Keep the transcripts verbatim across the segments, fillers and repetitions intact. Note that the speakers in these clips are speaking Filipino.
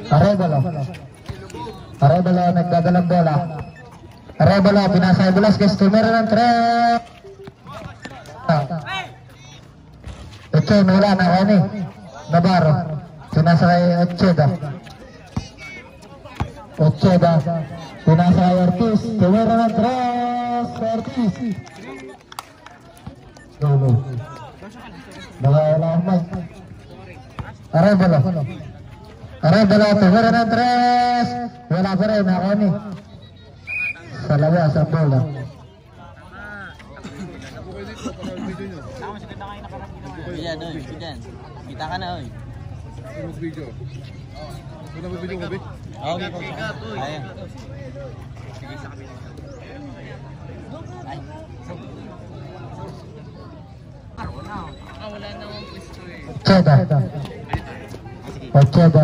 Arevalo. Arevalo nagdadalang bola. Arevalo, pinasa Velasquez, tumira ng tres. Ito, wala na kani. Navarro, pinasa kay Ocheda. Ocheda, pinasa kay Ortiz, tumira ng tres. Ortiz. Dulu. Nawala ang mic. Arevalo. Arevalo, tumira ng tres. Wala pa rin, ako ni. Sa labas ang bola. Yan, oy. Yan. Kita ka na, oy. Mag-video. Ito na mag-video ka, Bit? Oo, okay po. Ayan. Wala na akong pwesto eh. Ocheda. Ocheda.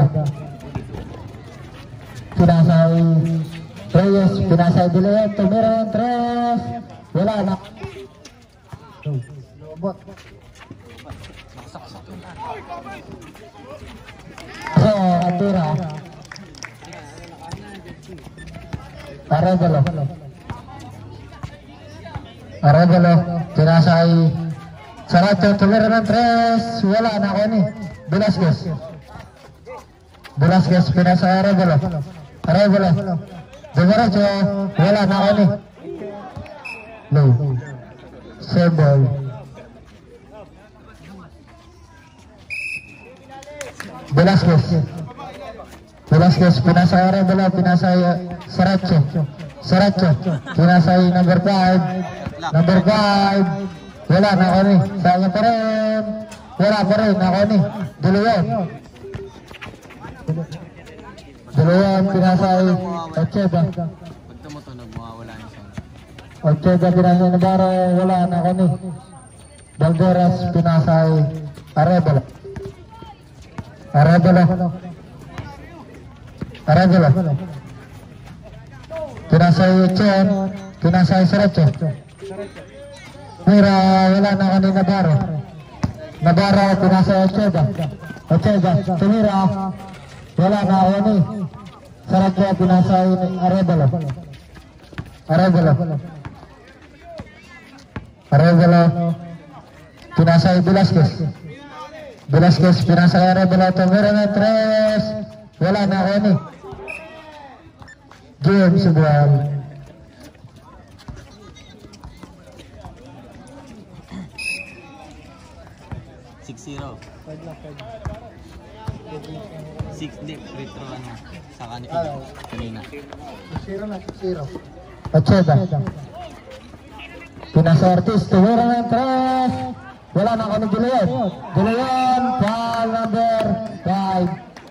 Pinasay Reyes, pinasay Dileon, tumira ng tres. Wala na. Lobot. So, atira. Arevalo. Arevalo, pinasay Saracho, tumira ng tres. Wala na ako ni Velasquez. Velasquez, pinasay Arevalo. Arevalo. Diretso, wala na ako ni low. Sebol. Velasquez. Velasquez, pinasay Arevalo, pinasay Saracho. Saracho, pinasay number five. Number five. Wala na ako ni. Sayang pa rin. Wala pa rin ako ni. Duluyan. Duluyan, pinasay Ocheda. Pag tumutunog, mawawala yung sound. Ocheda, pinasay Navarro. Wala na ako ni. Valderas, pinasay Arevalo. Arevalo. Arevalo. Pinasay Chen. Pinasay Saracho. Mira, wala na ako ni Navarro. Navarro, pinasay Ocheda. Ocheda, tumira. Wala na ako ni Saracho, pinasay Arevalo. Arevalo. Arevalo, pinasay Velasquez. Velasquez, pinasay Arevalo, tumira na tres. Wala na ako ni James Buwan. six zero. six deep retro ano sa kanina. Kanina. zero na, zero. Ocheda. Pinasa Ortiz, tumira ng tres. Wala na ako ni Dileon. Dileon, foul number five.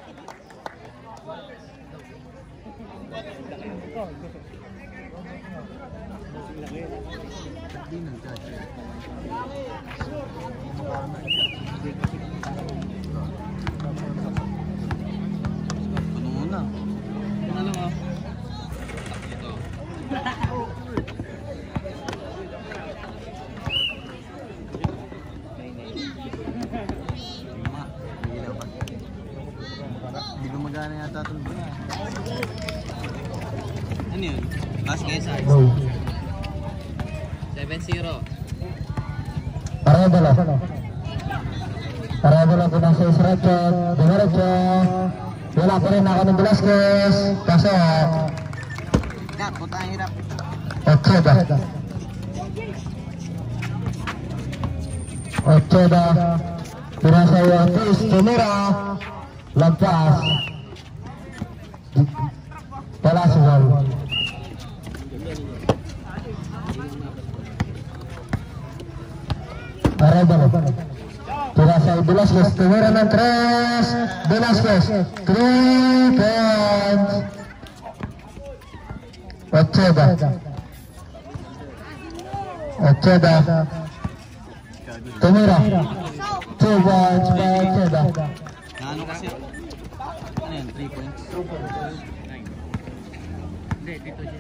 Ano muna? Ano lang ah? Hindi gumagana yata ito. Ano yun? Last guess ah? No. seven zero. Arevalo. Arevalo, pinasa Saracho. Diretso. Wala pa rin ako ni Velasquez. Kaso Kat, puta ang hirap. Ocheda. Ocheda. Pinasa Ortiz, tumira. Lampas. Wala si Wal. Arevalo. Pinasa Velasquez, tumira ng tres. Velasquez, three points. Ocheda. Ocheda. Tumira. Two points by Ocheda. Ano kasi? Ano yan? three points? Hindi, dito dyan.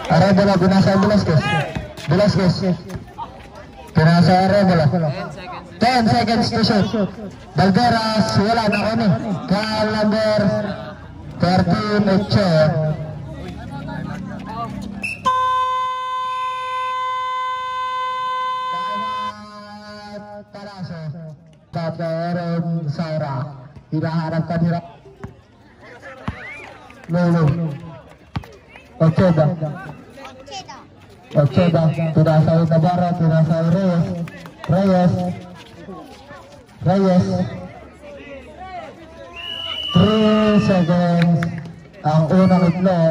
Arevalo, pinasa Velasquez. Velasquez. Pinasa Arevalo. ten seconds ten seconds to shoot. Valderas, wala na ko ni. Foul number thirteen, Ocho. Talaso. Taperon Saura. Hinaharapkan hirap. Lolo. Ocheda. Ocheda. Pinasay Navarro. Pinasay Reyes. Reyes. Reyes. three seconds. Ang unang itlot.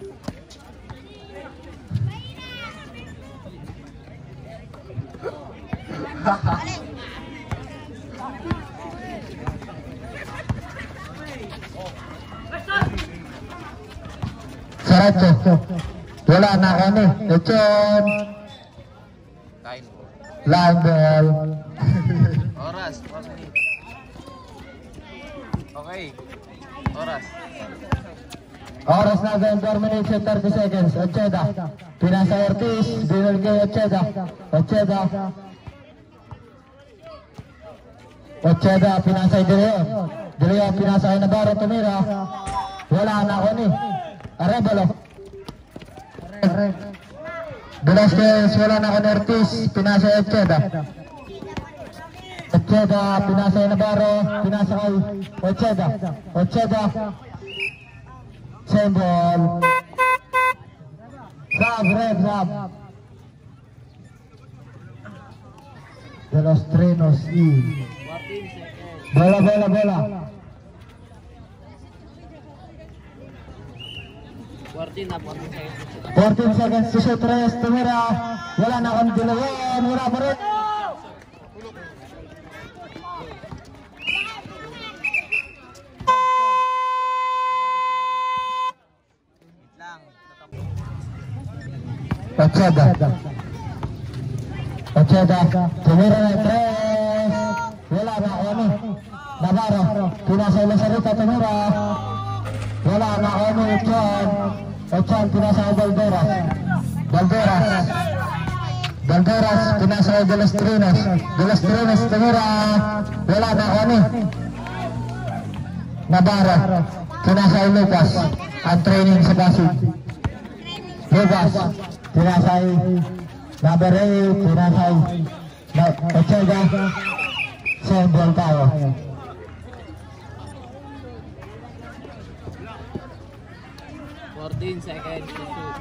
Saracho. Wala na kami. Lechon. Time. Line ball. Oras. one minute. Okay. Oras. Oras na din, four minutes and thirty seconds. Ocheda. Pinasa Ortiz. Binulgay Ocheda. Ocheda. Ocheda. Pinasa Dileo. Dileo. Pinasa Navarro. Tumira. Wala na kami. Arevalo. Velasquez, wala na kami. Ortiz. Pinasa Ocheda. Ocheda. Pinasa Navarro. Pinasa kay Ocheda. Ocheda. Same ball. Sab, red, sab. De los Trinos y bola, bola, bola. fourteen seconds to shoot. Tres, tumira. Wala na kang dilawan. Wala pa rin. Ocheda. Ocheda. Tumira na tres. Wala na kami. Navarro. Pinasa Lazarita. Tumira. Wala na kami. Ochon. Ochon. Pinasa Valderas. Valderas. Valderas. Pinasa De los Trinos. De los Trinos. Tumira. Wala na kami. Navarro. Pinasa Lucas. Ang training sa Pasig. Lucas. Pinasay number eight, pinasay Ocheda. Sembol tayo. fourteen seconds to shoot.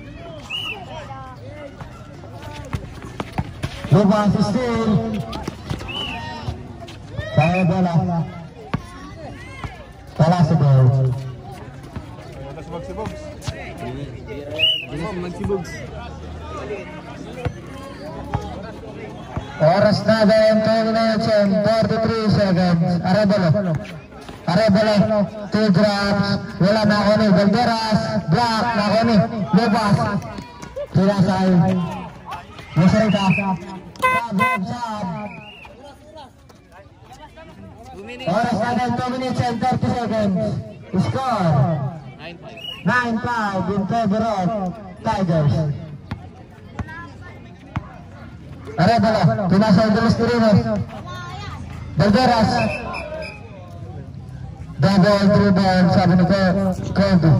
Lucas still. Tayo bola. Pala sa ball. Wala si Magsibogs. Hindi na si Magsibogs. Oras na din, two minutes and forty-three seconds. Arevalo. Arevalo. Two drops. Wala na ako ni Valderas. Block na ako ni Lucas. Pinasay. Masarita. Sab, sab. Oras na din, two minutes and thirty seconds. Score. nine five. nine five in favor of Tigers. Arevalo, pinasa De los Trinos. Valderas. Double, three ball, sabi ni Kobe.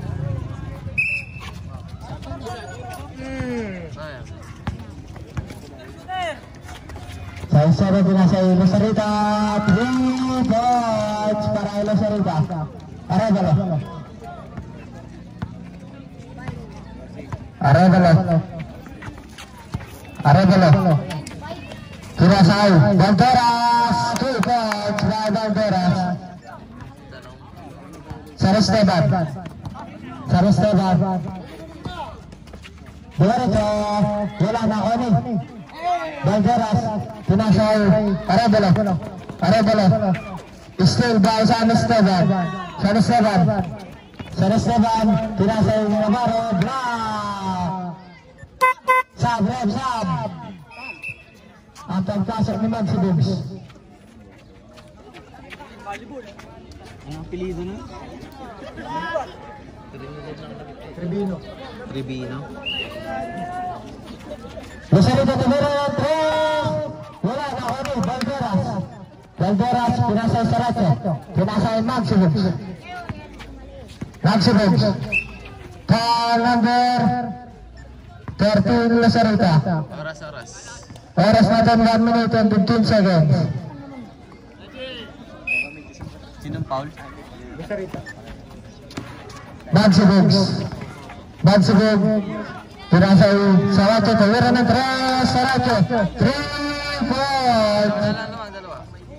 Sa isa na pinasa Lazarita. Three balls para Lazarita. Arevalo. Arevalo. Arevalo. Pinasay. Valderas. Two points by Valderas. San Esteban. San Esteban. Diretso. Wala na ako ni Valderas. Pinasay. Arevalo. Arevalo. Still by San Esteban. San Esteban. San Esteban. Pinasay Navarro. Block. Sab, rep, sab. Ang pagpasok ni Magsibogs. Anong apelido na? Tribino. Tribino. Lazarita Tumira. Tres. Wala na ako ni Valderas. Valderas, pinasay Saracho, pinasay Maximum. Maximum. Call number thirteen Lasarita. Oras, oras. Oras natin one minute and fifteen seconds. Sinong foul? Maximum. Maximum. Pinasay Saracho, tawira ng tres, Saracho. Three points. Dalawa naman, dalawa.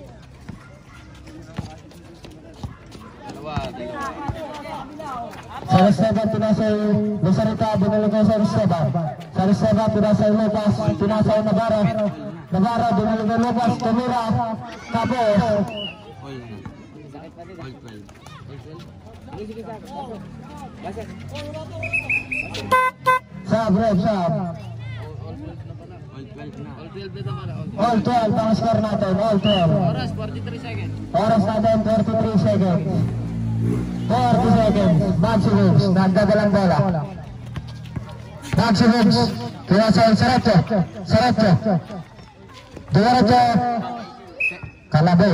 Dalawa, dalawa. Saristeba, pinasay Lasarita, binalik sa Saristeba. Saristeba, pinasay Lucas, pinasay Navarro. Navarro, binalik kay Lucas, tumira, tapos. All na. All twelve. Sab, Red, sab. All twelve na. All twelve na naman. All twelve, ang score natin, all twelve. Oras, forty-three seconds. Oras natin, forty-three seconds. forty seconds, Maximums, nagdadalang bola. Maximums, pinasay Saracho, Saracho. Diretso, Kalabay.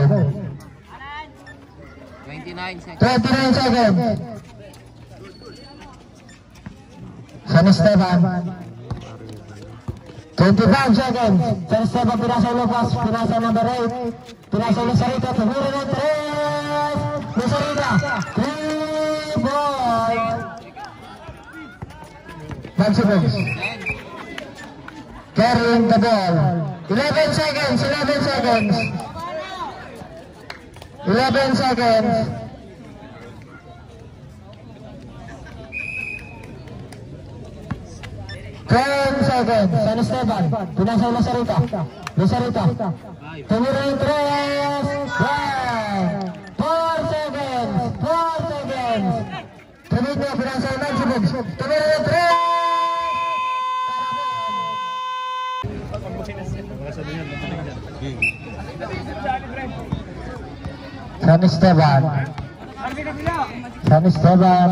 twenty-nine seconds. twenty-nine seconds. San Esteban. twenty-five seconds. San Esteban, pinasay Lucas, pinasay number eight. Pinasay Lasarita, tumira ng tres. Lasarita, three points. Maximums. Carrying the ball. eleven seconds, eleven seconds. eleven seconds. ten seconds. San Esteban, pinasay Lasarita. Lasarita. Tumira yung tres. one. four seconds. four seconds. Tumira, pinasay Maximums. Tumira yung tres. San Esteban. San Esteban.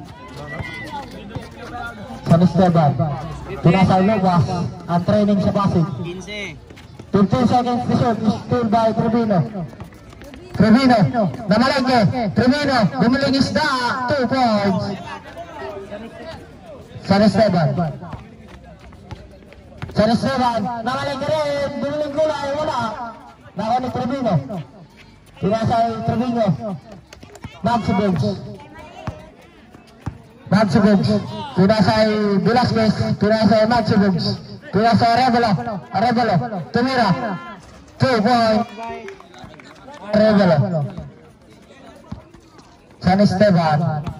San Esteban. Pinasay Lucas. Ang training sa Pasig. fifteen. fifteen seconds to shoot. Still by Trevino. Trevino. Namalengke. Trevino. Bumuling isda. two points. San Esteban. San Esteban. Namalengke rin. Bumuling gulay. Wala. Nako ni Trevino. Pinasay Trevino. Maximums. Maximums. Pinasay Velasquez. Pinasay Maximums. Pinasay Arevalo. Arevalo. Tumira. Two point. Arevalo. San Esteban.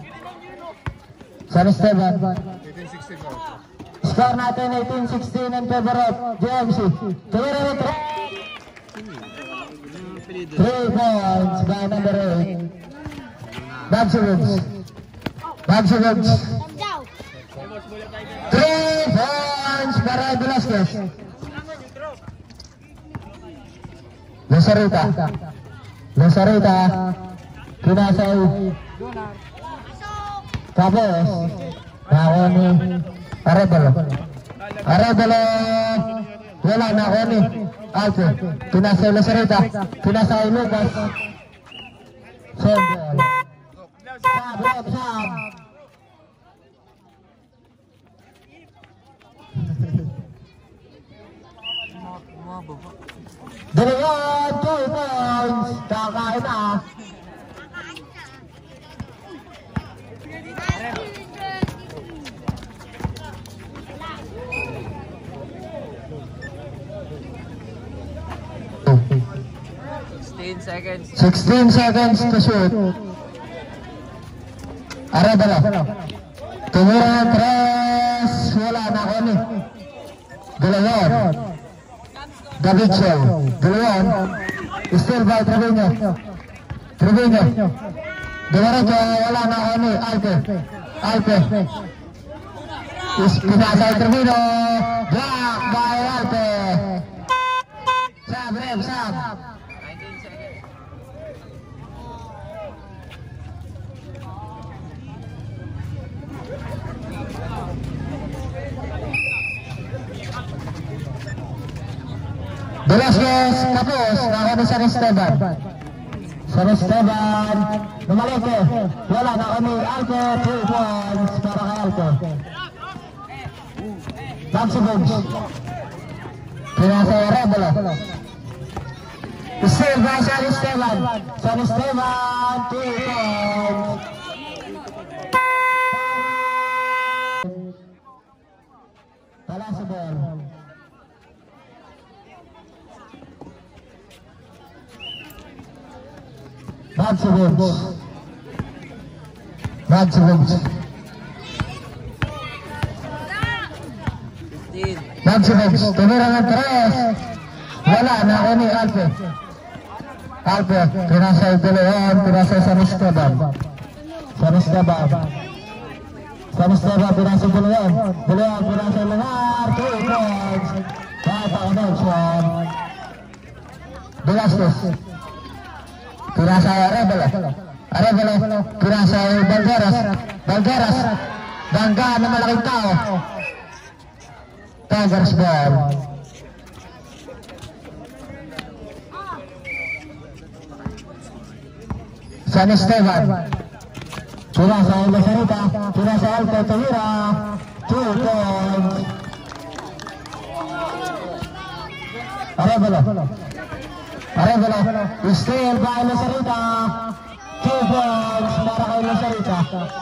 San Esteban. eighteen sixty-four. Score natin eighteen sixteen in favor of J M C. Tumira ng three. Three points by number eight. Maximums. Maximums. Three points para Velasquez. Lasarita. Lasarita. Pinasay. Tapos. Nako ni Arevalo. Arevalo. Wala, nako ni Alfred. Pinasay Lasarita. Pinasay Lucas. Sembol. Sab, Rob, sab. Dalawa, two points. Kakain na. sixteen seconds. sixteen seconds to shoot. Arevalo. Tumira tres. Wala, nako ni Galawon. Davidson. Galawon. Still by Trevino. Trevino. Diretso. Wala, nako ni Alpe. Alpe. Pinasay Trevino. Block by Alpe. Sab, Rev, sab. nineteen seconds. Velasquez, tapos. Nako ni San Esteban. San Esteban. Lumalike. Wala. Nako ni Alco. Two points para kay Alco. Maxi Bones. Pinasa Rebelo. Still by San Esteban. San Esteban. Two points. Wala si ball. Maxi Bones. Maxi Bones. Maxi Bones. Tumira ng tres. Wala na ako ni Alpe. Alpe. Pinasa yung dalawan. Pinasa San Esteban. San Esteban. San Esteban. Pinasa yung dalawan. Dalawan. Pinasa yung langar. Two points. Bata connection. Velasquez. Pinasa yung Arevalo. Arevalo. Pinasa yung Balderas. Balderas. Bangga na malaking tao. Tigers ball. San Esteban. Pinasa yung Lasarita. Pinasa Alco. Tumira. Two points. Arevalo. Arevalo. Still by Lasarita. Two points para kay Lasarita.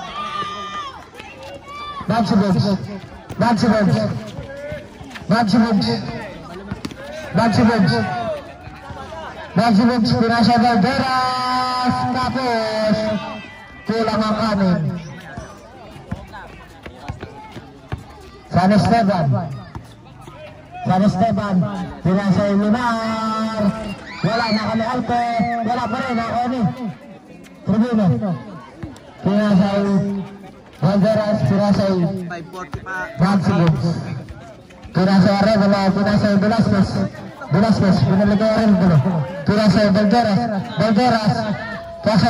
Maxi Bones. Maxi Bones. Maxi Bones. Maxi Bones. Maxi Bones. Pinasa Valderas. Tapos kulang ang kanin. San Esteban. San Esteban. Pinasa yung Lunar. Wala na kami Alpe. Wala pa rin ako ni Tribune. Pinasa yung Valderas. Pinasa yung Maxi Bones. Pinasa yung Arevalo. Pinasa yung Velasquez. Velasquez. Pinalagay yung Arevalo. Pinasa yung Valderas. Valderas. Kaso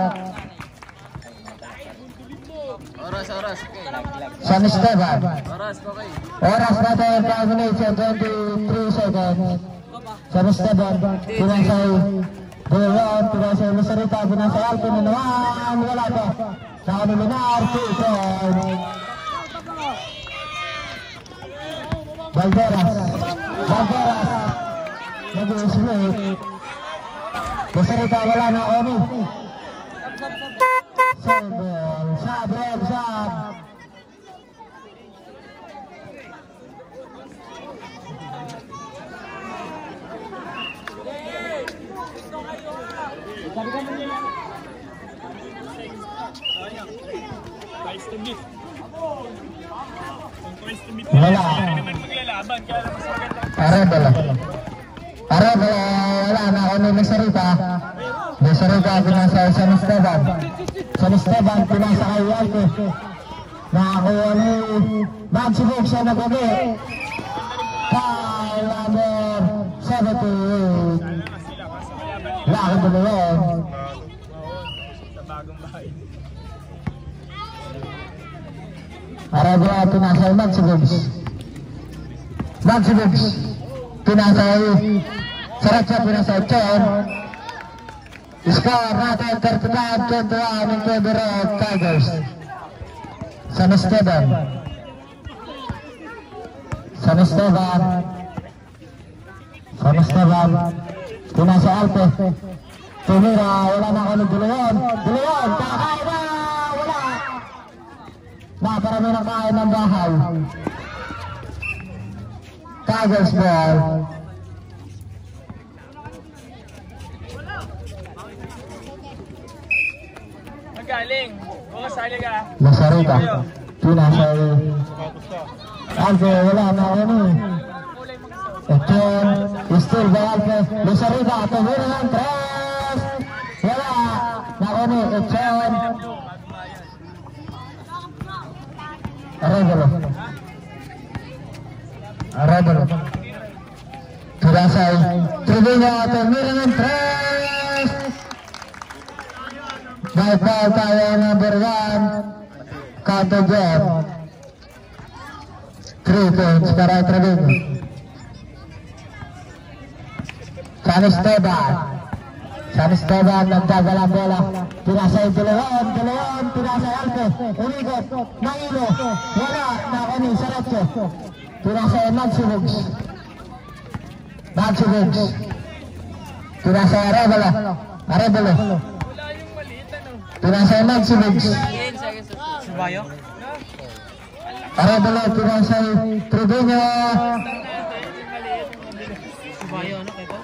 Oras, oras. San Esteban. Oras, okay. Oras natin five minutes and twenty-three seconds. San Esteban. Pinasay Dulawan. Pinasay Lasarita. Pinasay Alco na naman. Wala pa. Saka ni Lunar. Two points. Valderas. Valderas. Nag-i-split. Lasarita. Wala na ako ni Sandball. Sab, Red, Sab. Wala. Arevalo. Arevalo. Wala na ako ni Lasarita. Lasarita pinasa San Esteban. San Esteban pinasa kay Alpe. Nakakuha ni Maxi Bones siya nagabi. Kyle number seventeen. Laki dalawa. Arevalo pinasa kay Maxi Bones. Maxi Bones pinasa kay Saratsa pinasa kay Chon. Score natin thirty-five twenty-one in favor of Tigers. San Esteban. San Esteban. San Esteban. Pinasa Alpe. Tumira. Wala na ako ng Dulawan. Dulawan. Kakain na. Wala. Nakarami na kain ng bahay. Tigers ball. Galing. O, sali ka. Lasarita. Pinasa Alpe. Wala na ako ni Etienne. Still by Alpe. Lasarita. Tumira ng tres. Wala na ako ni Etienne. Arevalo. Arevalo. Pinasa Tribuna. Tumira ng tres. By foul tayo number one. Counter job. Three points para Tribuna. San Esteban. San Esteban nagdagal ang bola. Pinasay De Leon, De Leon, pinasay Alpe. Umigot, Mangilo. Wala, nakani, Saratio. Pinasay Magsibugs. Magsibugs. Pinasay Arevalo. Arevalo. Pinasay Magsibugs. Subayo? Arevalo, pinasay Tribunyo. Subayo, ano kayo?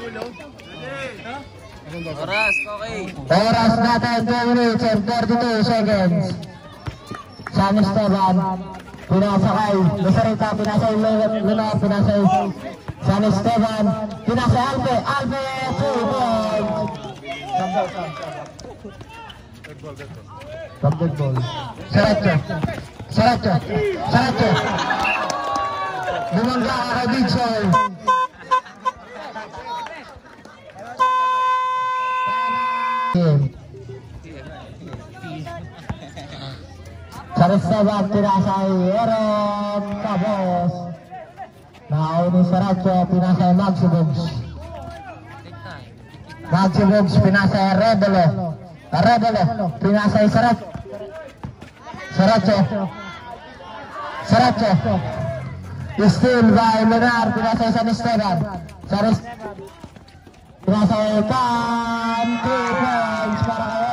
Oras, okay. Oras natin, two minutes and forty-two seconds. San Esteban, pinasakay. Lusarita, pinasay Luna, pinasay San Esteban, pinasay Alpe, Alpe, two points. Basketball. Saratio, Saratio, Saratio. Bumangga ka kay Big Soy. San Esteban, pinasay Aaron Cabos. Nakauni Saratio, pinasay Magsibugs. Magsibugs, pinasay Arevalo. Arevalo, pinasay Saratio. Saratio. Saratio. Still by Lenar, pinasay San Esteban. San Esteban. Pinasay Kan, two points para kayo.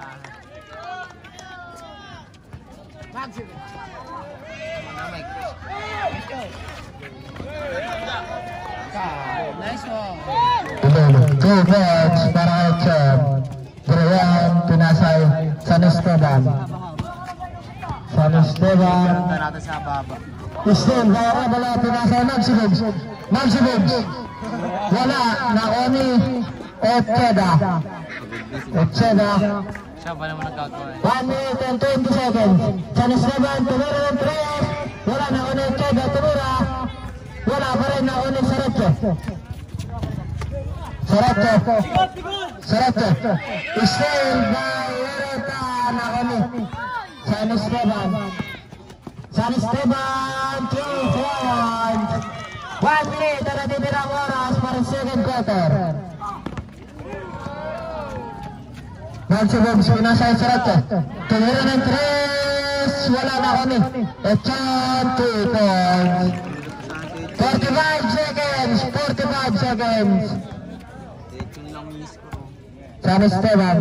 Nice one. Two points para kay Chad. Dalawan, pinasay San Esteban. San Esteban. Punta natin sa baba. Still, kaya wala, pinasay Magsibugs. Magsibugs. Wala, nakoni Ocheda. Ocheda. Siya ba naman nagkagawa eh? one minute and twenty seconds. San Esteban, tumira ng tres. Wala, nakoni Ocheda, tumira. Wala pa rin, nakoni Saratio. Saratio. Saratio. Still by Ereta, nakoni San Esteban. San Esteban, two points. One minute na natitirang oras para sa second quarter. Magsibugs, pinasay Saratio. Tumira ng tres. Wala na kami. Echan, two points. forty-five seconds. forty-five seconds. San Esteban.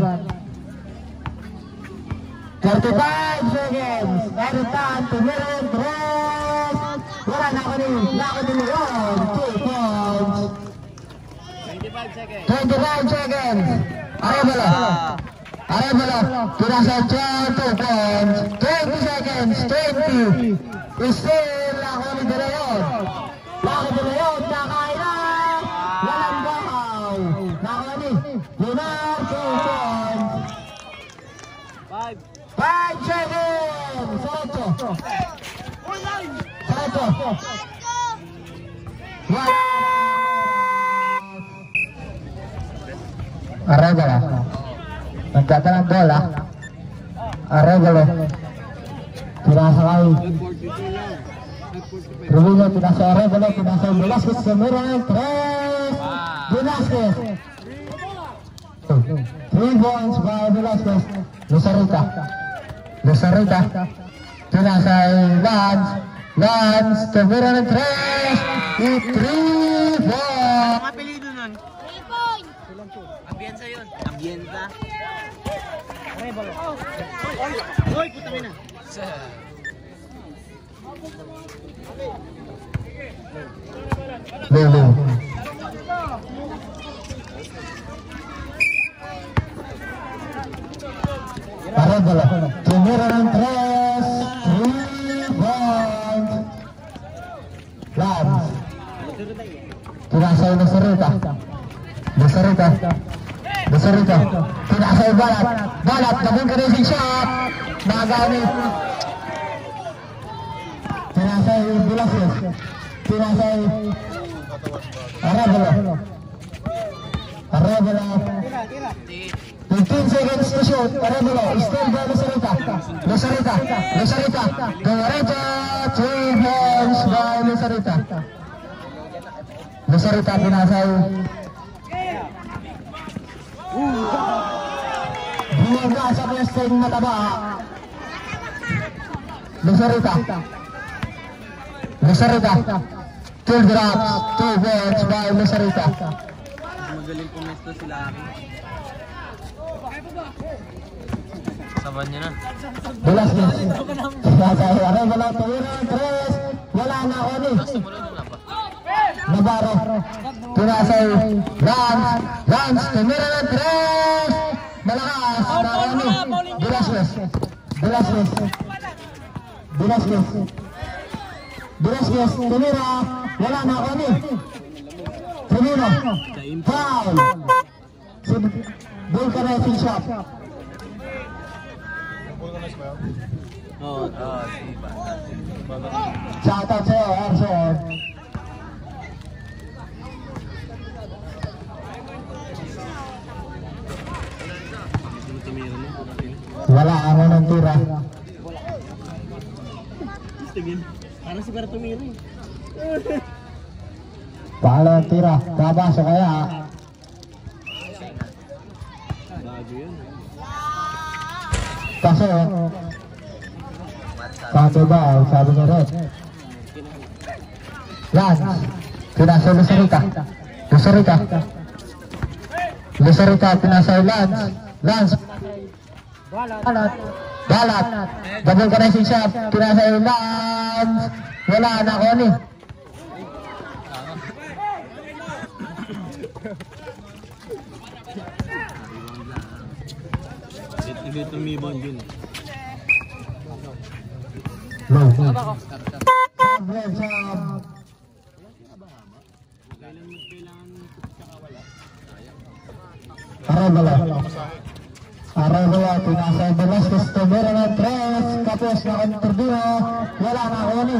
forty-five seconds. Eritan, tumira ng tres. Wala na kami. Nakoni Leon, two points. twenty-five seconds. twenty-five seconds. Arevalo. Arevalo. Pinasay Chan, two points. twenty seconds. twenty. Still, nakoni De Leon. Nakoni De Leon. Nakaila. Walang bahaw. Nakoni Lunar, two points. Five. five seconds. Saratio. Saratio. One. Arevalo. Nagkata ng bola. Arevalo. Pinasakay. Rubino, pinasay Arevalo. Pinasay Velasquez. Tumira ng tres. Velasquez. Three points by Velasquez. Lusarita. Lusarita. Pinasay Lance. Lance. Tumira ng tres. Three points. Ang apelido nun? Ambienza yun. Ambienza. Arevalo. Hoy, puta mina. Lulu. Arevalo. Tumira ng tres. Three points. Lance. Pinasay Lusarita. Lusarita. Lusarita. Pinasay Balat. Balat. Naging finishing shot. Nagamit. Pinasay Velasquez. Pinasay Arevalo. Arevalo. fifteen seconds to shoot. Arevalo. Still by Lusarita. Lusarita. Lusarita. Lusarita. Three points by Lusarita. Lusarita pinasay Bongga sa wrestling mataba. Luzarita. Luzarita. Two drops, two balls by Luzarita. Magaling pumesto sila akin. Saban niya na. Velasquez. Sinasay. Arevalo. Tumira ng tres. Wala na Oni. Navarro. Pinasay. Lance. Lance. Tumira ng tres. Malakas na Oni. Velasquez. Velasquez. Velasquez. Velasquez. Tumira. Wala na Oni. Firmino. Foul. Vulcanizing shot. Oo, oo, diba? Shout out sa'yo, Erson. Wala, ano ng tira. Parang si Pero tumira eh. Pahala ng tira. Kabaso kaya. Bago yun. Kaso, pato ba? Sabi niya rin. Yan. Pinasa Luzarita. Luzarita. Luzarita, pinasa Lance. Lance. Balat. Balat. Double connecting shot. Pinasa Lance. Wala na Oni. Hindi tumibon yun. Low. Well, sa... Arevalo. Arevalo, pinasa Velasquez. Tumira ng tres. Kapos na Conturbino. Wala na Oni.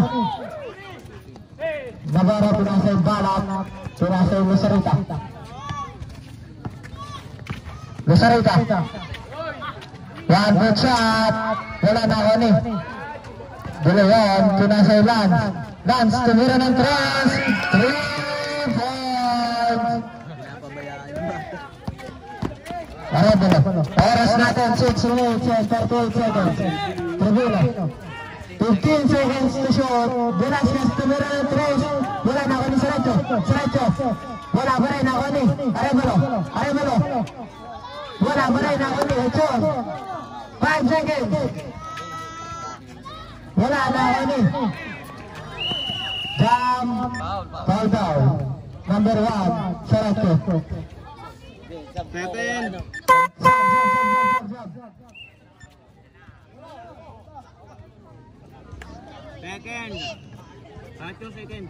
Navarro, pinasa Balat. Pinasa Luzarita. Luzarita. One good shot. Wala na Oni. Dalawan, pinasa Lance. Lance, tumira ng tres. Three points. Arevalo. Oras natin, six minutes and thirty-eight seconds. Tribuna. fifteen seconds to shoot. Velasquez, tumira ng tres. Wala na Oni. Saracho. Saracho. Wala pa rin na Oni. Arevalo. Arevalo. Wala pa rin na Oni. Hechon. five seconds. Wala na Oni. Jam. Foul down. Number one. Saracho. Seven. Second. Satu second.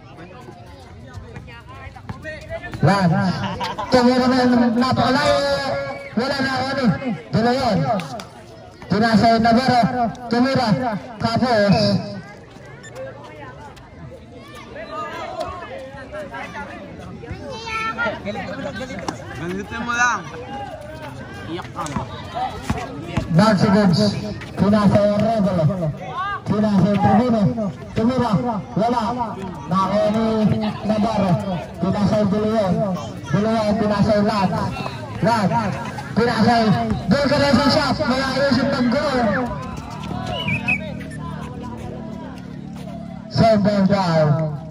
Lance. Tumira na napakalayo. Wala na Oni. Dalayon. Pinasa Navarro. Tumira. Kapos. Ganito mo lang. Iyak ka mo. nine seconds. Pinasa Arevalo. Pinasa Tribune. Tumira. Wala. Nakoni Navarro. Pinasa Dulayon. Dulayon. Pinasa Lance. Lance. Pinasa. Doon ka na sa shot. Malayos yung pag-goal. Seven down.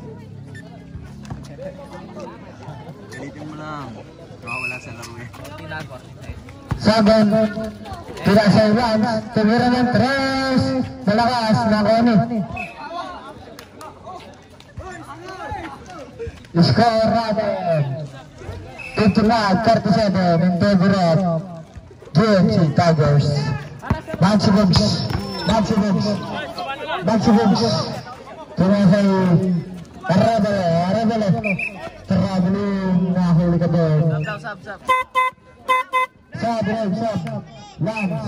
Galitin mo lang. Wala sa laro eh. Seven. Pinasa Lance. Tumira ng tres. Malakas. Nakoni. Score natin. fifty-nine thirty-seven in favor of G M C Tigers. Maximums. Maximums. Maximums. Pinasay Arevalo. Arevalo. Traveling. Nahuli ka doon. Sab, sab, sab. Sab, Rev, sab. Lance.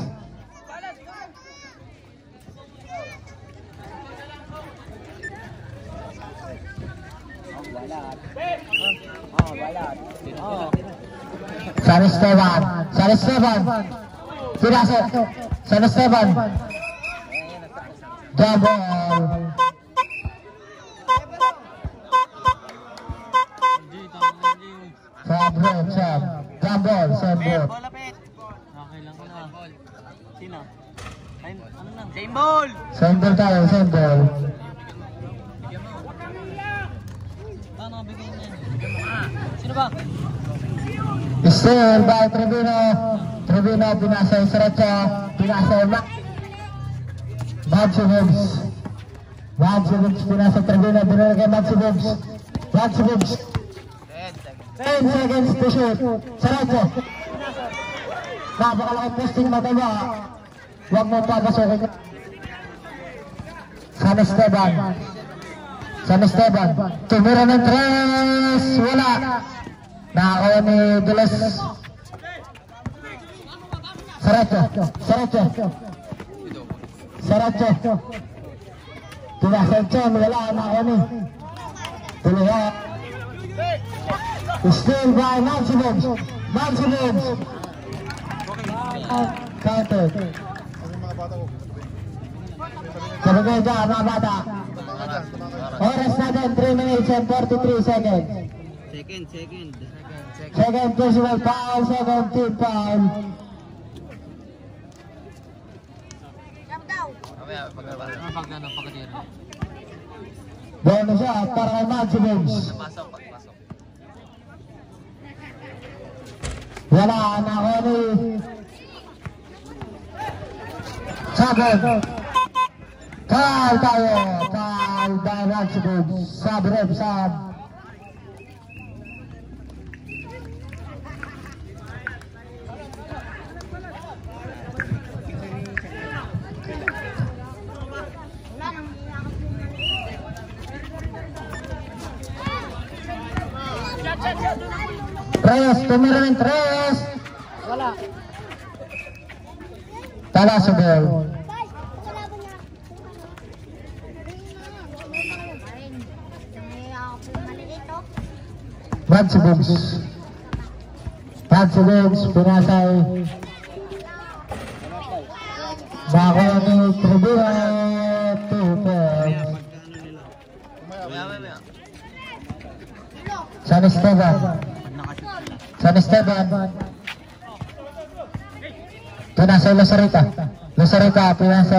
San Esteban. San Esteban. Pinasa. San Esteban. Double. Sab, Rev, sab. Double. Sab, Rev. Lapit. Okay lang na. Sino? Ay, ano lang? Same ball! Same ball tayo, same ball. Paano nabigay niya? Sino ba? Still by Tribino. Tribino, pinasa yung Saracha. Pinasa yung Max. Maxibogs. Maxibogs, pinasa Tribino. Binala kay Maxibogs. Maxibogs. ten seconds to shoot. Saracha. Napakalaki posting mataba. Huwag mo papasukin. San Esteban. San Esteban. Tumira ng tres. Wala. Nakakuha ni Dulas. Saracho. Saracho. Saracho. Tinasarcho. Wala. Nakakuha ni Tuloy. Still by Maxibogs. Maxibogs. Counter. Sabagay dyan, mga bata. Oras natin, three minutes and forty-three seconds. Second, second. Second personal foul, second team foul. Pag ano, pagkatira. Bonus shot para kay Maxibogs. Pasok, pagpasok. Wala, nakuha ni Sabog. Foul tayo. Foul by Maxibogs. Sub rep, sub. Tres, tumira ng tres. Wala. Tala sa ball. Maxibogs. Maxibogs, pinasay. Bako ni Tribuna. Two points. San Esteban. San Esteban. Pinasay Losarita. Losarita, pinasay.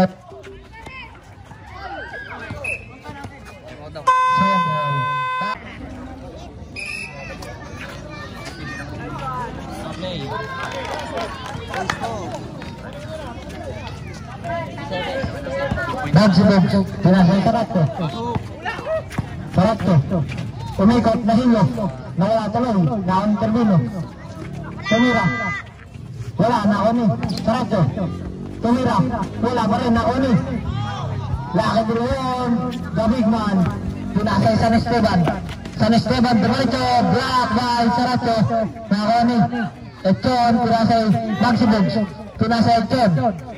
Maxibogs, pinasay Tarakto. Tarakto. Umikot na hilo. Nawala tuloy. Naon Tribino. Tumira. Wala, naoni. Tarakto. Tumira. Wala pa rin, naoni. Laki Bruon. The big man. Pinasay San Esteban. San Esteban, Demarito. Black by Tarakto. Naoni. Echon, pinasay Maxibogs. Pinasay Echon.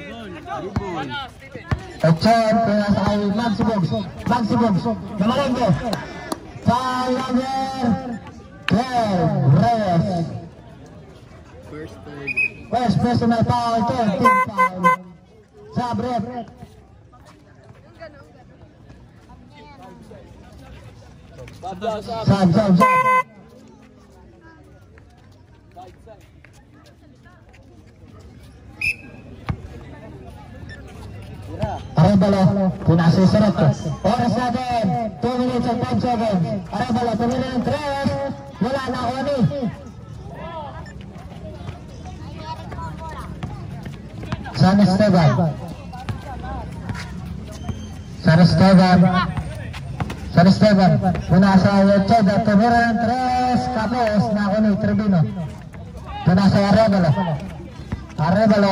Echon, pinasay Maxibogs. Maxibogs. Namalengke. Foul number twelve, Reyes. First, third. First personal foul, third team foul. Sub rep. Sub, sub, sub. Arevalo, pinasay Saracho. Oras natin, two minutes and five seconds. Arevalo, tumira ng tres. Wala na ako ni. San Esteban. San Esteban. San Esteban. Pinasay Cheda, tumira ng tres. Kapos na ako ni Tribino. Pinasay Arevalo. Arevalo.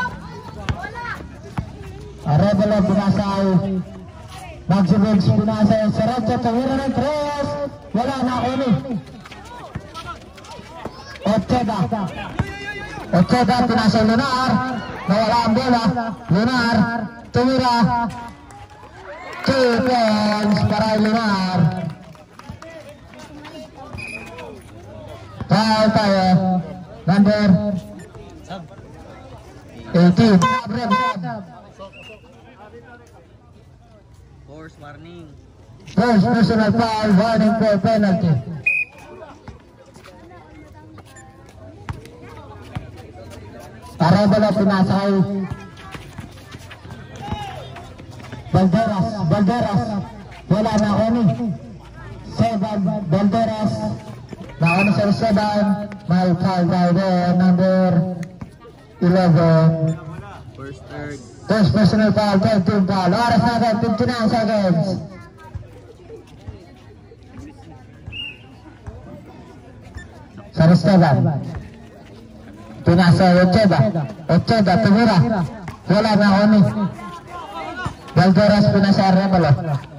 Arevalo, pinasay Maxibogs, pinasay Saracho, tumira ng tres. Wala na ako ni Ocheda. Ocheda, pinasay Lunar. Nawala ang bola. Lunar, tumira. Two points para Lunar. Foul tayo. Number eighteen. Force warning. First personal foul, warning for penalty. Arevalo, pinasay Balderas, Balderas, wala na Oni. Seven, Balderas, na Oni sa seven, may foul tayo doon, number eleven. First, third. First personal foul, third team foul. Oras natin, fifty-nine seconds. Sa Esteban. Pinasa Ocheda, Ocheda, tumira. Wala na Oni. Balderas pinasa Arevalo.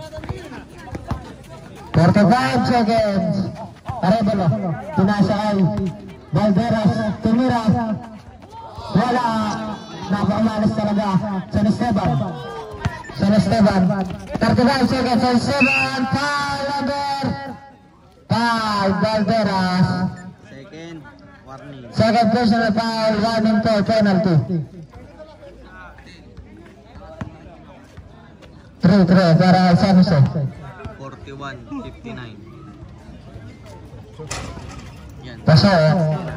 forty-five seconds. Arevalo, pinasa ay Balderas, tumira. Wala. Napakamalas talaga. San Esteban. San Esteban. thirty-five seconds. San Esteban. Foul number five. Balderas. Second, warning. Second personal foul. Warning to penalty. three three para San Jose. forty-one fifty-nine. Yan. Paso eh.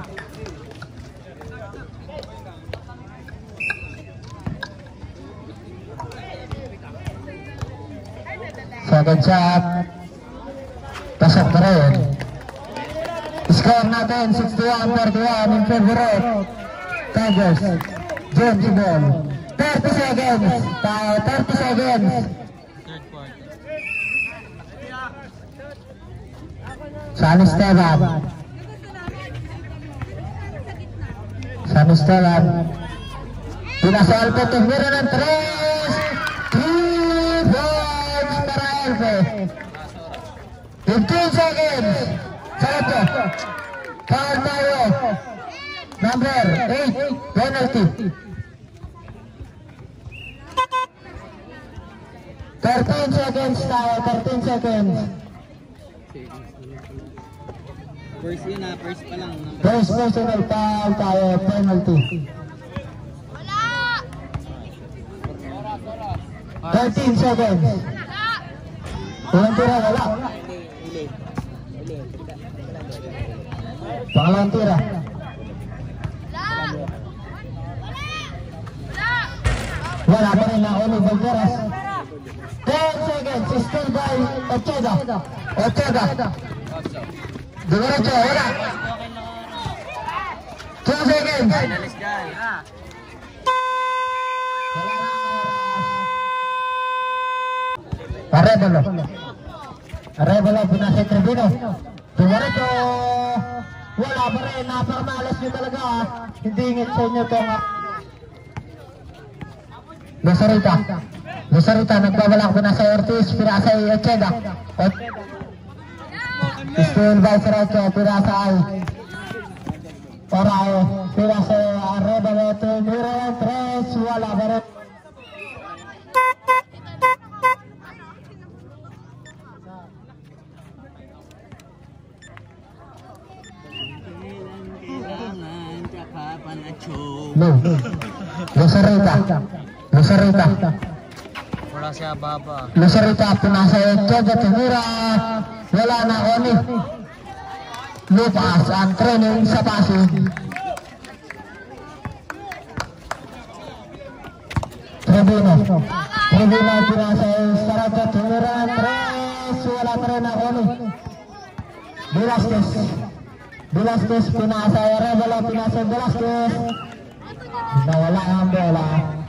Second shot. Pasok pa rin. Score natin sixty-one forty-one in favor of Tigers. James Ball. thirty seconds. Tayo thirty seconds. Third quarter. San Esteban. San Esteban. Pinasa Alpe. Tumira ng tres. three points para Alpe. fifteen seconds. Sarap. Foul tayo. Number eight. Penalty. thirteen seconds tayo. thirteen seconds. First yun ah, first pa lang. Number First personal foul tayo. Penalty. thirteen seconds. Walang tira. Wala. Pangalawang tira. Wala pa rin na Oni Balderas. ten seconds. Still by Ocheda. Ocheda. Diretso. Wala. two seconds. Finalis dyan. Arevalo. Arevalo, pinasa Tribino. Diretso. Wala pa rin. Napakamalas nyo talaga. Hindi ingit sa inyo itong Losarita. Losarita, nagbabalak po na sa Ortiz. Pinasa ay Ocheda. Still by Saracho. Pinasa ay Oray. Pinasa ay Arevalo. Tumira ng tres. Wala pa rin. Kailangan tsaka panachong. No. Losarita. Losarita. Wala siya baba. Losarita. Pinasa ay Ocheda. Tumira. Wala na Oni. Lupas ang training sa passing. Tribino. Tribino pinasa ay Saracho. Tumira ng tres. Wala pa rin na Oni. Velasquez. Velasquez pinasa ay Arevalo. Pinasa ay Velasquez. Nawala ang bola.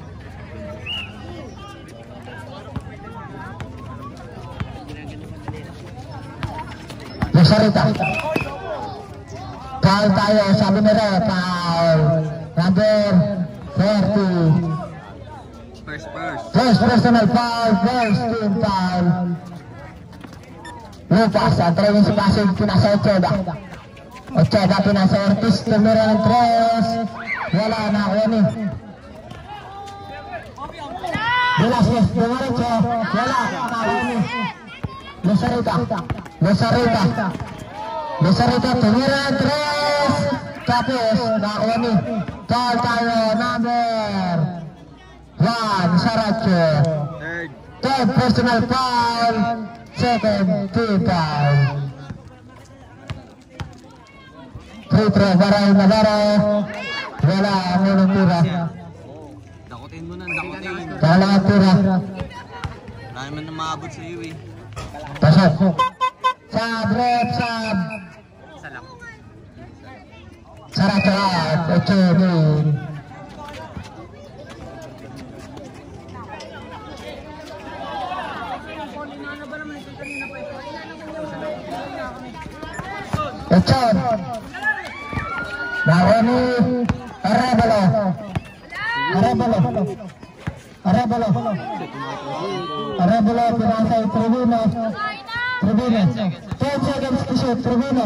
Losarita. Foul tayo, sabi nila, foul. Number thirty. First, first. First personal foul, first team foul. Lupas, ang training si Pasig, pinasa Ocheda. Ocheda, pinasa Ortiz, tumira ng tres. Wala na, Oni. Velasquez, dumaritso. Wala na, Oni. Losarita. Losarita. Losarita, tumira ng tres. Tapos, na Oni. Foul tayo, number one, Saracho. Third. Third personal foul. Second team foul. Free throw para Navarro. Wala ang unang tira. Dakutin mo na, dakutin. Pangalawang tira. Abot sa iyo eh. Pasok. Sab, rep, sab. Isa lang. Sarap lahat. Ocho, din. Echon. Naoni Arevalo. Arevalo. Arevalo. Arevalo pinasay Tribino. Tribino. ten seconds to shoot. Tribino.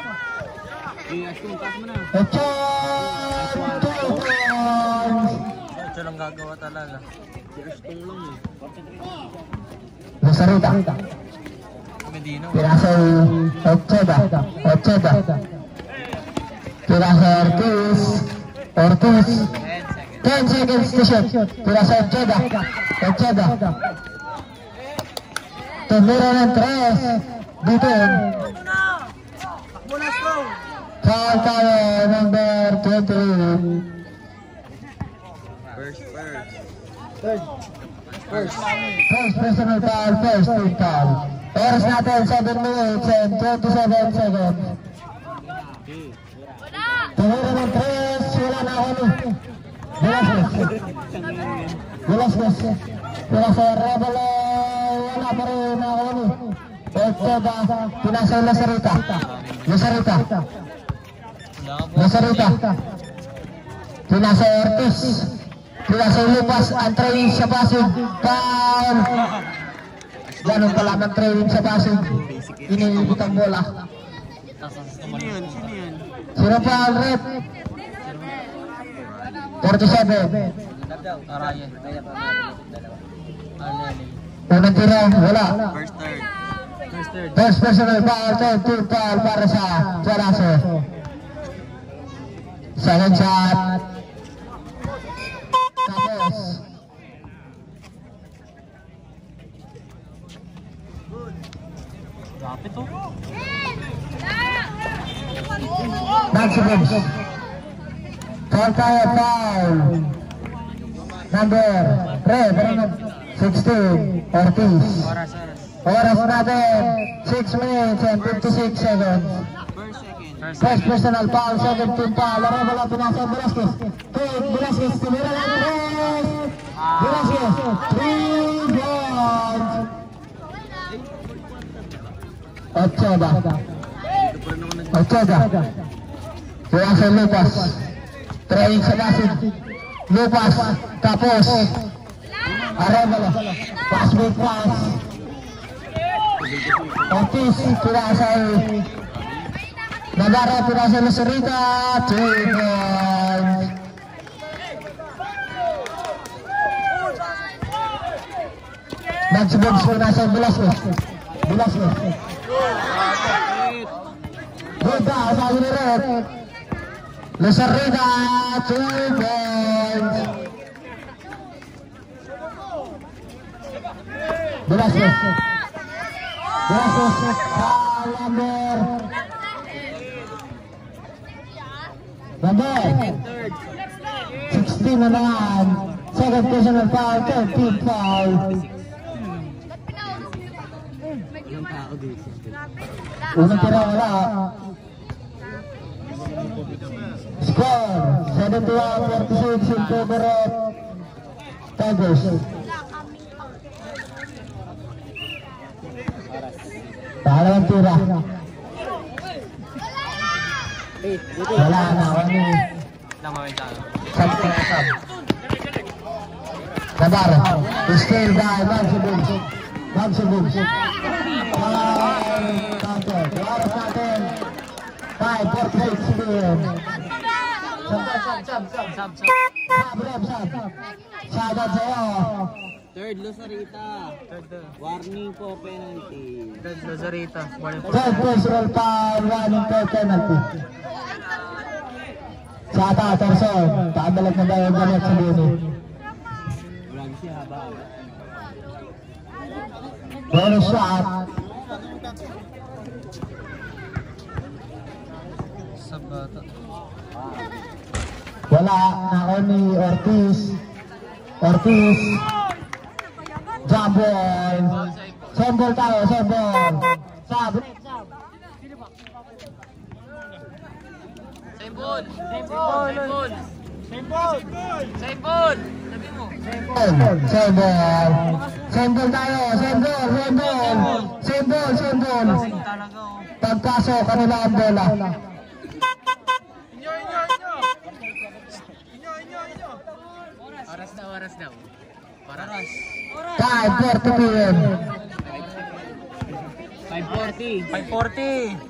Echon. two points. Ito lang gagawa talaga. Si Ashtong lang eh. Lusarita. Medino. Pinasay Ocheda. Ocheda. Pinasay Ortiz. Ortiz. ten seconds to shoot. Pinasay Ocheda. Ocheda. Tumira ng tres. Bitin. Foul tayo, number twenty. First, first. First personal foul, first team foul. Oras natin, seven minutes and twenty-seven seconds. Tumira ng tres, wala na ako ni. Velasquez. Velasquez. Pinasay Arevalo, wala pa rin ako ni. Ocheda, pinasay Lasarita. Lasarita. Lasarita. Pinasay Ortiz. Pinasay Lupas, ang training sa Pasig. Foul. Ganun pala ang training sa Pasig. Iniibit ang bola. Sino yun? Sino yun? Sino foul, rep? forty-seven. Arayan. Unang tira, wala. First third. First third. First personal foul, third team foul para sa Tuaraso. Second shot. Tapos. Lapit to. Maximums. Foul tayo, foul. Number, red, sixteen, Ortiz. Oras, oras. Oras natin, six minutes and fifty-six seconds. First, second. First personal foul, second team foul. Arevalo, pinasay Velasquez. Take, Velasquez, tumira lang ng tres. Velasquez, three points. Ocheda. Ocheda. Pinasay Lupas. Training sa Pasig. Lupas, tapos. Arevalo, pass with pass. Ortiz, pinasay Navarro, pinasay Lasarita, three points. Nagsibog, pinasay Velasquez. Velasquez. Buta, sabi ni Red. Lasarita, three points. Velasquez. Velasquez, foul number. Number sixteen na naman. Second personal foul, third team foul. Unang tira wala. Score, seventy-one forty-six in favor of Tigers. Pangalawang tira. Wala na, ano. Something up. Navarro, still by Magsibog. Magsibog. Five, counter. Oras natin. Five, forty-six, million. Sab, sab, sab, sab. Sab, sab, sab. Shoutout sa'yo. Third, Lasarita. Third, warning po, penalty. Third, Lasarita. Third personal foul, warning for penalty. Shoutout, Orson. Pakabalag na ba yung galit sa Bini? Vlog siya, haba. Bonus shot. Sabata. Wala, na ni Ortiz. Ortiz. Jump ball. Sembol tayo, sembol. Sab. Sembol! Sembol! Sembol! Sembol! Sembol! Sabi mo. Sembol. Sembol. Sembol tayo, sembol, sembol. Sembol, sembol. Lasing talaga oh. Pagpasok kanila ang bola. Inyo, inyo, inyo! Inyo, inyo, inyo! Oras daw, oras daw. Oras. five forty p m five forty. five forty.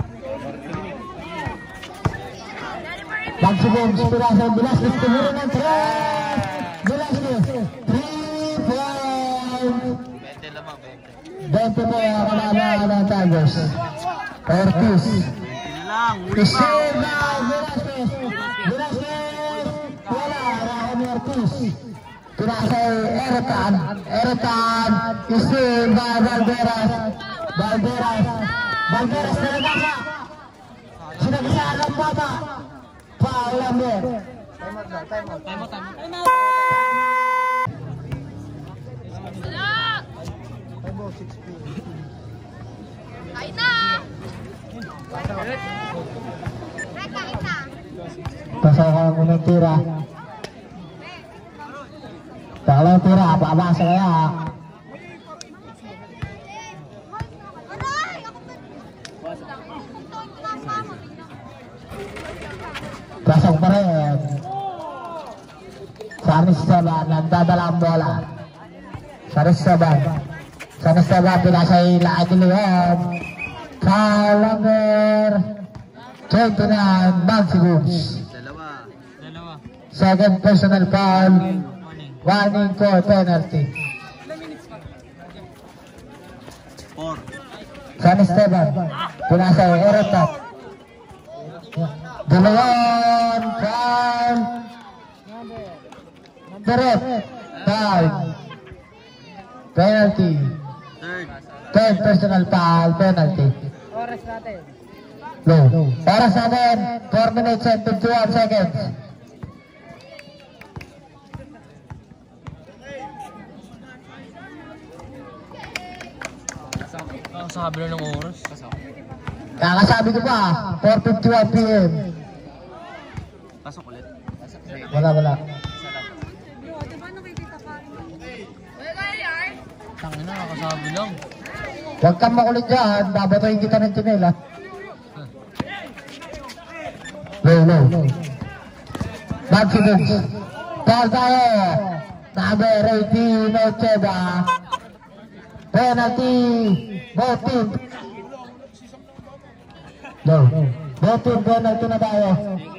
Magsubong, Spirasa, Velasquez, tumuro ng tres. Velasquez, three point. twenty lamang, twenty. twenty po ang kalala ng Tigers. Ortiz. twenty na lang. Isir na Velasquez. Velasquez. Wala, Rahon Ortiz. Pinasay Eretan. Eretan. Isir na Valderas. Valderas. Valderas na nagasa. Sinagasaan ang bata. Foul number. Time out, time out. Time out, time out. Kain na! Kain na! Pasahan mo ng tira. Kalau tira, apa-apa saya. Aray! Ako ba? Pasok pa rin. Sanis Saban, nagdadala ang bola. Sanis Saban. Sanis Saban, pinasay lahat ni Leon. Foul number twenty-nine, Nancy Goods. Dalawa. Dalawa. Second personal foul. Morning. Warning for penalty. Four. Sanis Saban, pinasay Eretat. De Leon, foul. Direct, foul. Penalty. Third. Third personal foul, penalty. Oras natin. Low. Oras natin, four minutes and fifty-one seconds. Sa kabila ng oras. Kakasabi ko pa, four fifty-one p m Pasok ulit. Wala, wala. Paano kayo dito pa? Wala yan! Tangina, nakasabi lang. Huwag kang makulit dyan, babatoyin kita ng tinela. Low, low. Nancy Goods. Foul tayo. Number eighteen, Ocheba. Penalty. Both team. Low. Both team, penalty na tayo.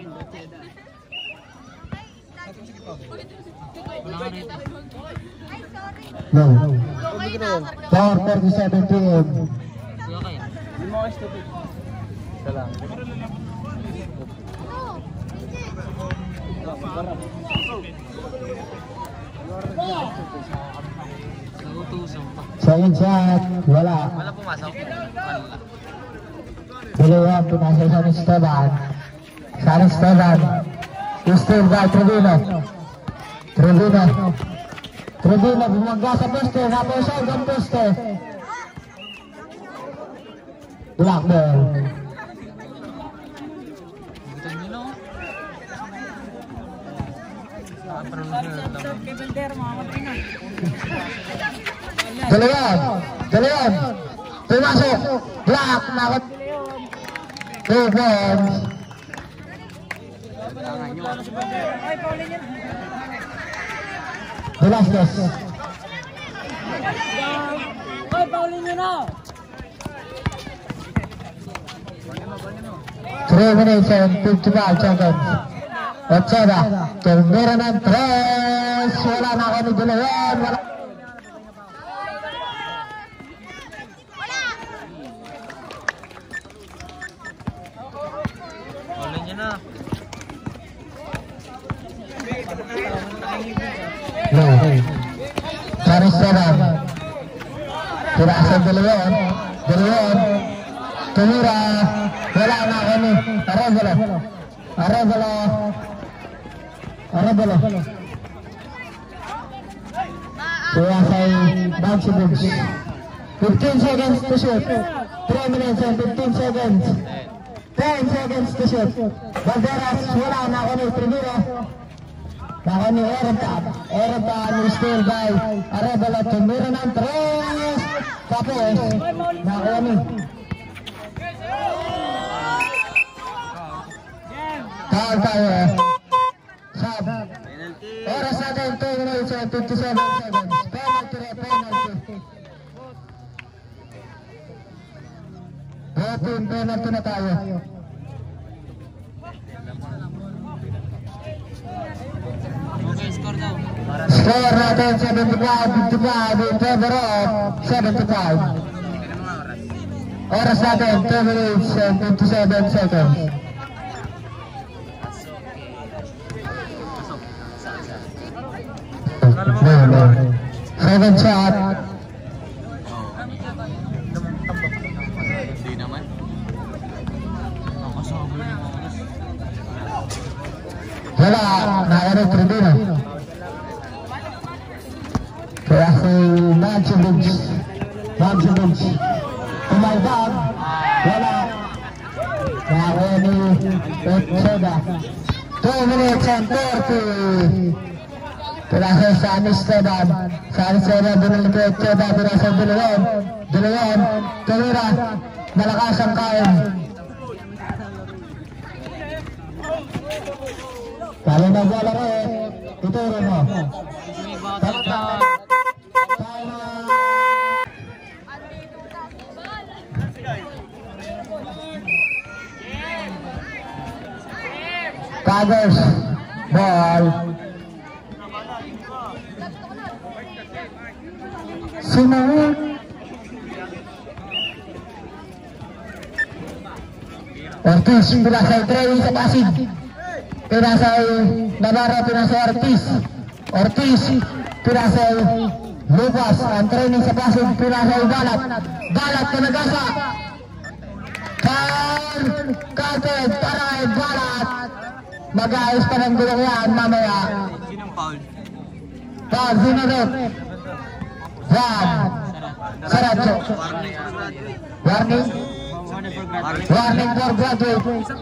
Low. four forty-seven p m Wala kaya. Nautusan pa. Second shot. Wala. Wala pumasok. Wala. Dalawa, pinasay sa Esteban. San Esteban. Still by Trevino. Trevino. Trevino, bumangga sa poste. Naposay ang poste. Black ball. Gusto nyo no? Dalawa. Dalawa. Pumasok. Black. Nakot. Two points. Velasquez. Hoy, paulin nyo na! three minutes and fifty-five seconds. Ocheda. Tumbira ng tres. Wala na ako ni Dalawan. Wala. Wala nyo na. No. Paris Seven. Tirasan Dalawan. Dalawan. Tumira. Wala na ako ni Arevalo. Arevalo. Arevalo. Kaya say Nancy Goods. fifteen seconds to shoot. three minutes and fifteen seconds. ten seconds to shoot. Banderas, wala na ako ni Primero. Ako ni Erentan. Erentan is still by Arevalo. Tumira ng tres. Tapos, nakuha ni. Tawag tayo. Sab. Oras natin two minutes and fifty-seven seconds. Penalty rin, penalty. Rotin, penalty na tayo. Okay, score daw. Score natin seventy-five fifty-five in favor of seventy-five. Oras natin two minutes and fifty-seven seconds. No, no. Seven shot. Hindi naman. Ako sa habol ng oras. Wala, nakari Tribino. Kaya si Manchevich. Manchevich. Umalbag. Wala. Nakari ni Petsoda. two minutes and thirty. Pinasa sa Amsterdam. Sa Amsterdam, binalik ko Petsoda. Pinasa Dulawan. Dulawan. Tumira. Malakas ang kain. Kalau na bola rin, ituro mo. Tigers, ball. Sinawag. Ortiz, pinasay training sa Pasig. Pinasay Navarro, pinasay Ortiz. Ortiz, pinasay Lucas. Ang training sa Pasig, pinasay Balat. Balat, pinagasa. Foul! Carpet, taray, Balat. Mag-aayos pa ng gulong yan mamaya. Sinong foul? Foul, sino rin? Yan. Saracho. Warning. Warning for graduate.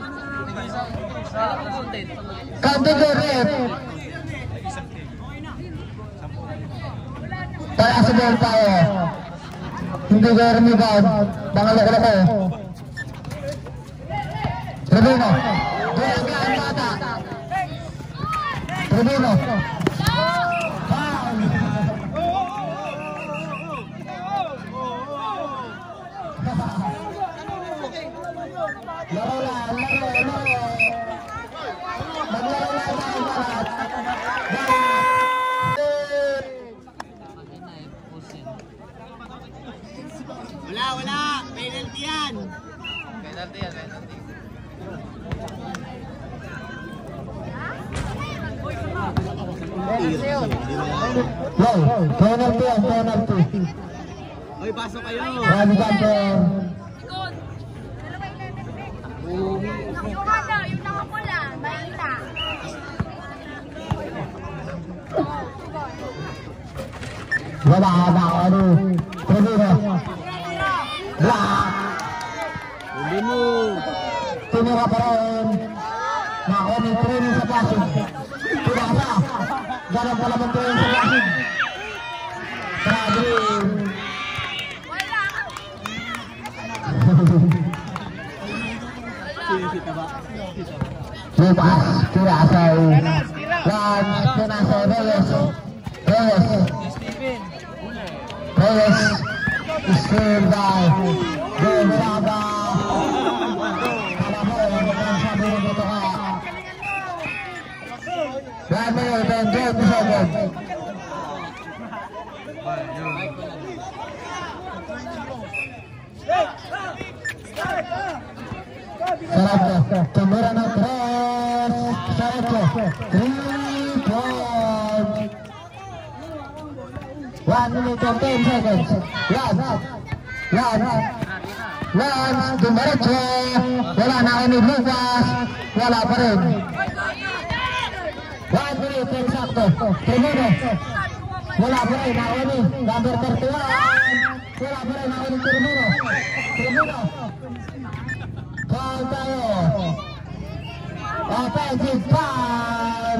Counting the rep. Para sa ball tayo. Hindi ka rebound. Bangalok ko. Tribino. Doon ka ang bata. Tribino. Foul. Laro lang, laro, laro. Maglaro lang tayo lahat. Wala, wala. Penalty yan. Penalty yan, penalty. Wow, penalty yan, penalty. Oy, pasok kayo. Rabi Camper. Yung ano, yung nakapula, balita. Wala, wala, ano. Tribino. Black. Huli mo. Tumira pa rin. Nakoni training sa Pasig. Pinasa. Ganang pala ng training sa Pasig. Grabe. Wala. Lupas, Pirasay. Lance, Pinasay, Reyes. Reyes. Reyes. Screen by Gonzaga. Alam mo, ang sabi mo dito ka. One minute and twenty seconds. Sarapco, tumira ng tres. Sarapco, three point. One minute and ten seconds. Lance, Lance, Lance, dumiretso. Wala na kami Lucas. Wala pa rin. One minute, exacto. Tribino. Wala pa rin. Nakawin. Number thirty-one. Wala pa rin ako ng Termino. Termino. Foul tayo. Offensive foul.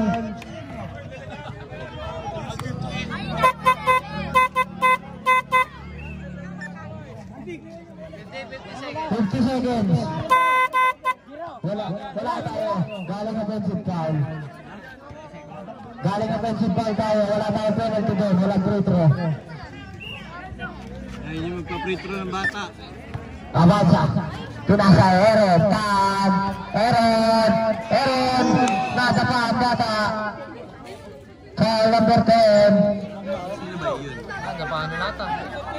fifty seconds. Wala, wala tayo. Galing offensive foul. Galing offensive foul tayo. Wala tayo penalty doon. Walang free throw. Ayun yung magpa-free throw ng bata. Avanza. Pinasa Aaron. Tan. Aaron. Aaron. Nasa pa ang bata. Foul number ten. Sino ba yun? Ano pa ano nata?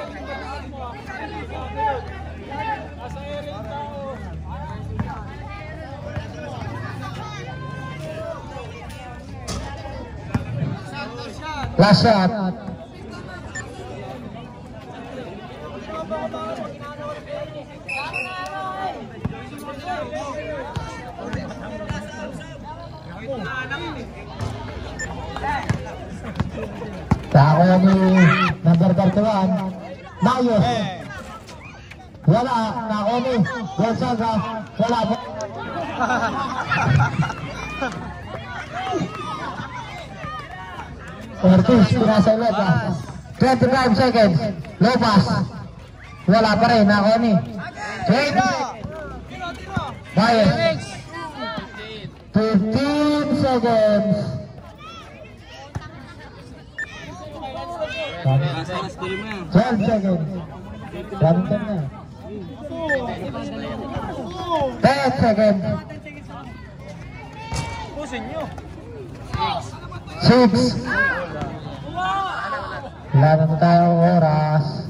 Last shot. Tako ni number thirty-one. Mayos. Wala. Tako ni Gonzaga. Wala po. Ortiz, pinasa Lopez. twenty-five seconds. Lopez. Wala pa rin. Ako ni. Wait. Mayos. fifteen seconds. Alas tuloy mo yan. twelve seconds. Bantan na. ten seconds. Pusin nyo. six. Wala na tayong oras.